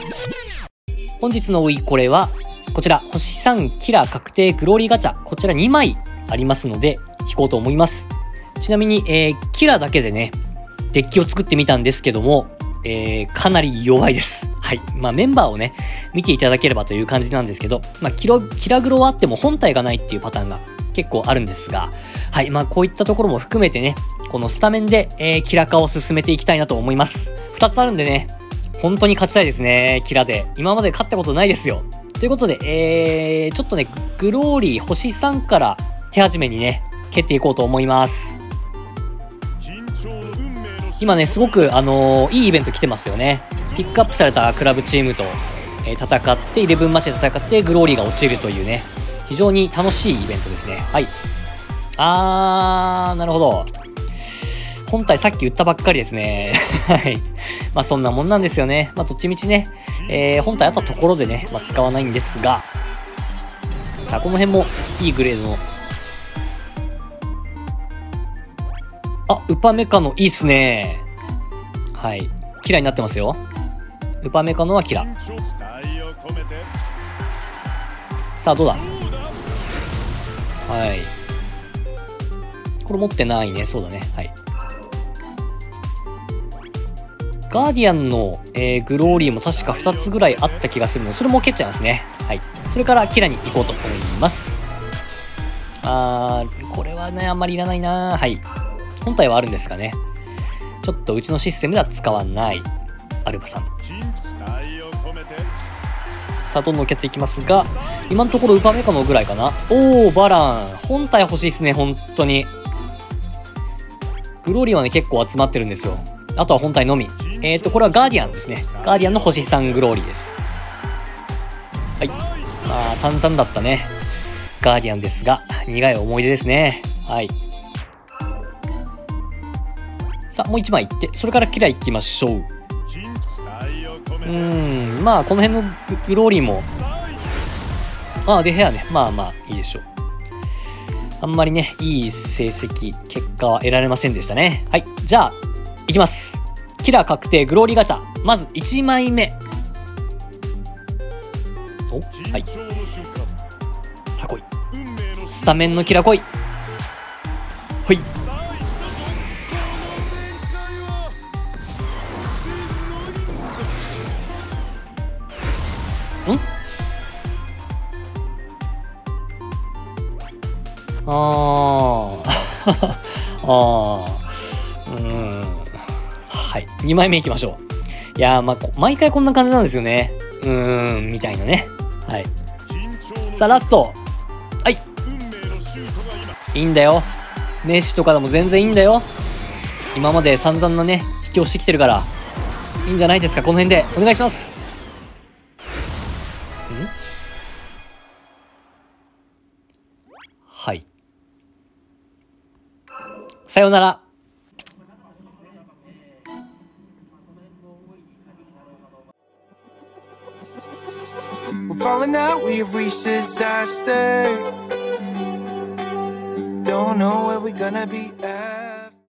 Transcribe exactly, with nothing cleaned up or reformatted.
本日のおいこれは、こちら、星さんキラー確定グローリーガチャ、こちらにまいありますので、引こうと思います。ちなみに、えー、キラーだけでね、デッキを作ってみたんですけども、えー、かなり弱いです。はい。まあメンバーをね、見ていただければという感じなんですけど、まあキロ、キラグロはあっても本体がないっていうパターンが結構あるんですが、はい。まあこういったところも含めてね、このスタメンで、えー、キラ化を進めていきたいなと思います。ふたつあるんでね、本当に勝ちたいですね、キラで。今まで勝ったことないですよ。ということで、えー、ちょっとね、グローリー星さんから手始めにね、蹴っていこうと思います。今ね、すごく、あのー、いいイベント来てますよね。ピックアップされたクラブチームと、えー、戦って、イレブンマッチで戦って、グローリーが落ちるというね、非常に楽しいイベントですね。はい。あー、なるほど。本体さっき言ったばっかりですね。はい。まあそんなもんなんですよね。まあどっちみちね、えー、本体あったところでね、まあ使わないんですが、さあこの辺もいいグレードの、あ、ウパメカノいいっすね。はい。キラになってますよ。ウパメカノはキラ。さあどうだ。はい。これ持ってないね。そうだね。はい。ガーディアンの、えー、グローリーも確かふたつぐらいあった気がするので、それも蹴っちゃいますね。はい。それからキラに行こうと思います。あー、これはね、あんまりいらないな。はい。本体はあるんですかね。ちょっとうちのシステムでは使わない。アルバさん。さあ、どんどん蹴っていきますが、今のところウパメカノぐらいかな。おー、バラン。本体欲しいですね、本当に。グローリーはね、結構集まってるんですよ。あとは本体のみ。えっと、これはガーディアンですね。ガーディアンの星さんグローリーです。はい。まあ、散々だったね。ガーディアンですが、苦い思い出ですね。はい。さあ、もういちまいいって、それからキラいきましょう。うーん、まあ、この辺の グ, グローリーも、まあ、デヘアね、まあまあ、いいでしょう。あんまりね、いい成績、結果は得られませんでしたね。はい。じゃあ、いきます。キラー確定グローリーガチャ。まずいちまいめ。お、はい。さあ来い。スタメンのキラ来い。ほい。ん？あー。あー。うーん。はい。にまいめいきましょう。いやー、まあ、毎回こんな感じなんですよね。うーん、みたいなね。はい。さあ、ラスト。はい。いいんだよ。メッシとかでも全然いいんだよ。今まで散々なね、引きをしてきてるから。いいんじゃないですか、この辺で。お願いします。ん？はい。さようなら。 We're falling out, we have reached disaster. Don't know where we're gonna be at.